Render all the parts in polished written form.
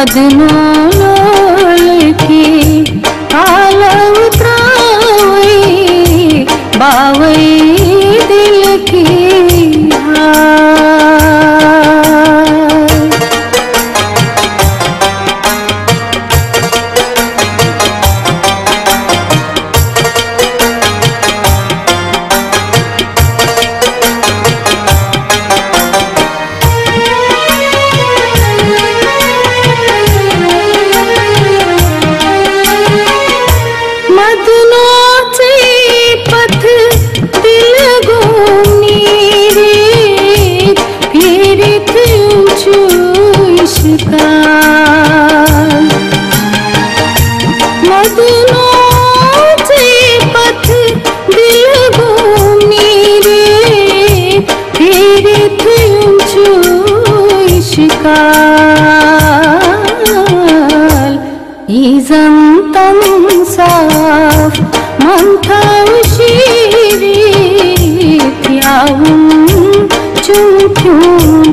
मदनो लोल की आलव त्रावई बावई दिल की Izam saf mantav shiri tyavum chumkyun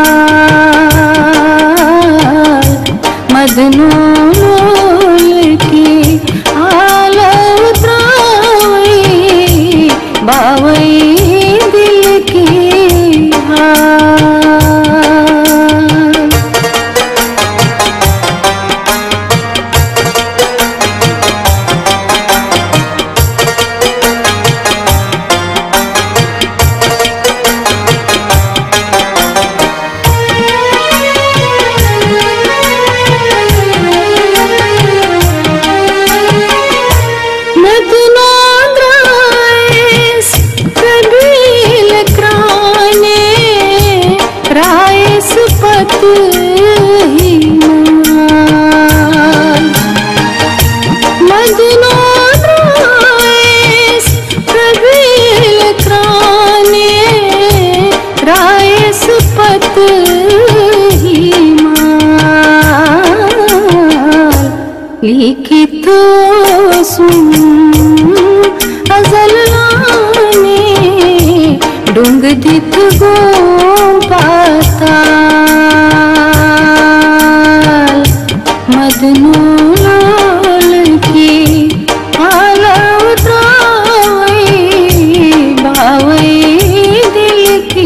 skal madno lol ki alav trawai bawai dil ki लिखित सुन अजल लाने डूंग दित गो पाताल मदनो लाल की आलव त्रावई बावई दिल की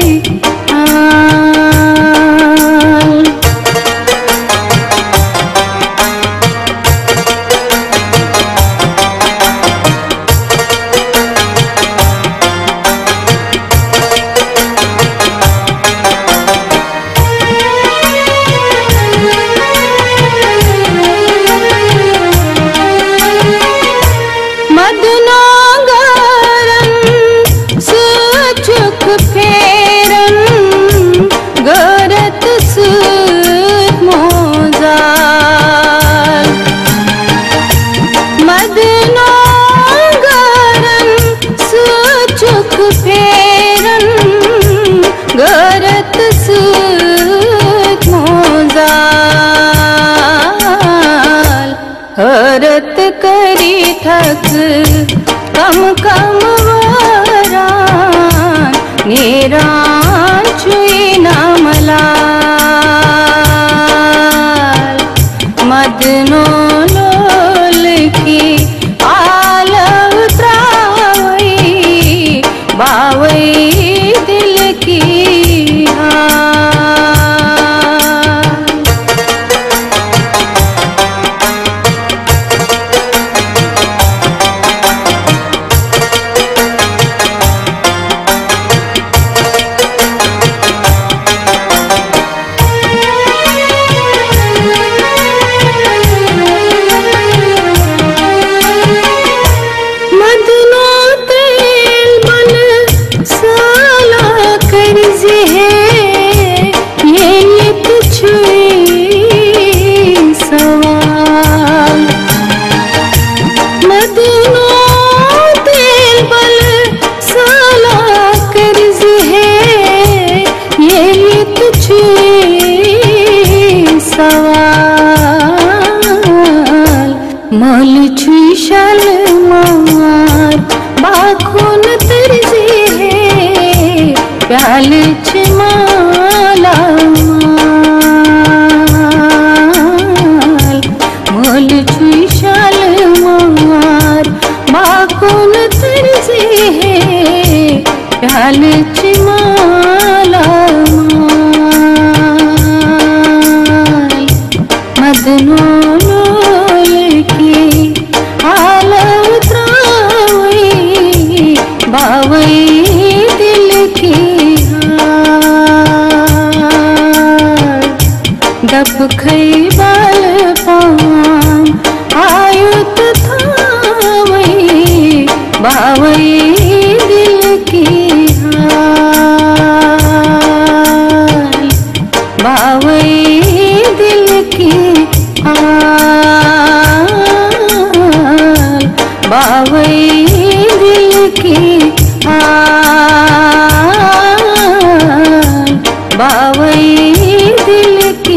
हरत करी थक कम कम वरान निरान छुई नामलाल मदनो लोल की आलव त्रावई बावई दिल की मल छुई शाल मार बाखुन तरजे है प्याल छ माला लालच माला माल मदनो लोल की हाल उतरावई बावई दिल की हाल दब खई बाल पान आयुत थावई बावई दिल की हाल बावई दिल की हाल बावई दिल की हाल बावई दिल की